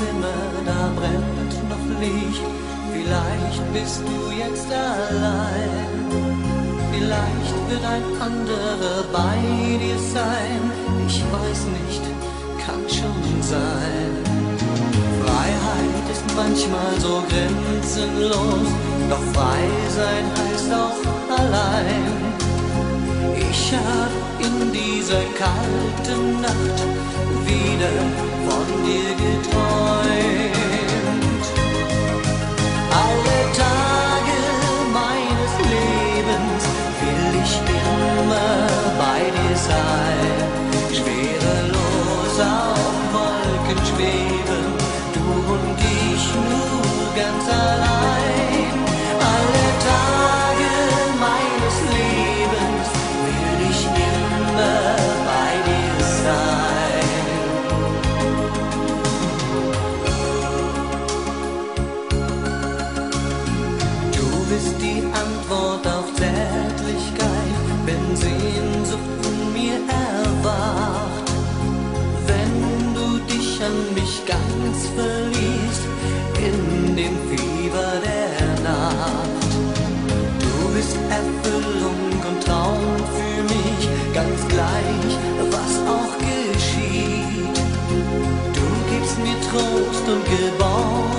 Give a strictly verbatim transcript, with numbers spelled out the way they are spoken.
Zimmer, da brennt noch Licht. Vielleicht bist du jetzt allein. Vielleicht wird ein anderer bei dir sein. Ich weiß nicht, kann schon sein. Freiheit ist manchmal so grenzenlos, doch frei sein heißt auch allein. Ich hab in dieser kalten Nacht wieder von dir geträumt. Alle Tage meines Lebens will ich immer bei dir sein. Schwerelos auf Wolken schweben, du und ich nur ganz allein. Alle Tage meines Lebens will ich immer bei dir sein. Du bist die Antwort auf Zärtlichkeit, wenn Sehnsucht in mir erwacht. Wenn du dich an mich ganz verliebst, in dem Fieber der Nacht. Du bist Erfüllung und Traum für mich, ganz gleich, was auch geschieht. Du gibst mir Trost und Geborgenheit.